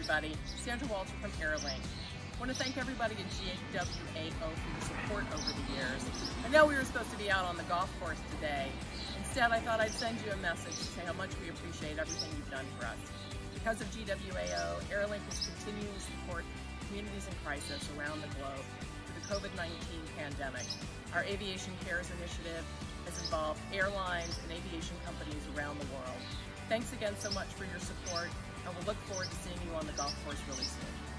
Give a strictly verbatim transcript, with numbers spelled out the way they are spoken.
everybody. Sandra Walter from Airlink. I want to thank everybody at G W A O for your support over the years. I know we were supposed to be out on the golf course today. Instead, I thought I'd send you a message to say how much we appreciate everything you've done for us. Because of G W A O, Airlink is continuing to support communities in crisis around the globe through the COVID nineteen pandemic. Our Aviation Cares initiative has involved airlines and aviation companies around the world. Thanks again so much for your support, and we'll look forward to seeing you on the golf course really soon.